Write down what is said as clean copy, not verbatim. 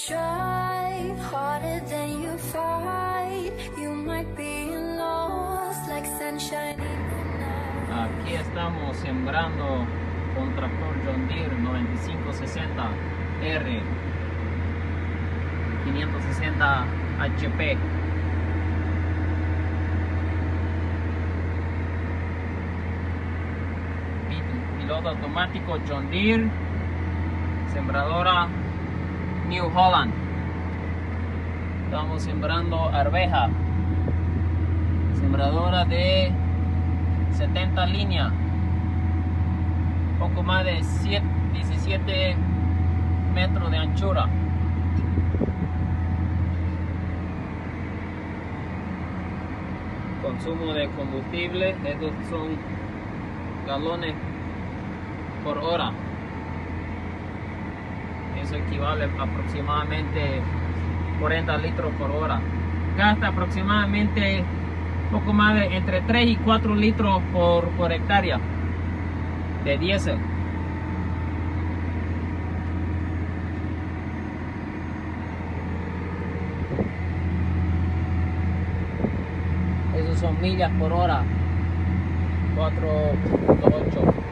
Try harder than you fight. You might be lost like sunshine in the night. Aquí estamos sembrando con tractor John Deere 9560 R 560 HP. Piloto automático John Deere, sembradora New Holland. Estamos sembrando arveja, sembradora de 70 líneas, poco más de 17 metros de anchura. Consumo de combustible, estos son galones por hora. Eso equivale a aproximadamente 40 litros por hora. Gasta aproximadamente poco más de entre 3 y 4 litros por hectárea de diésel. Esos son millas por hora, 4.8.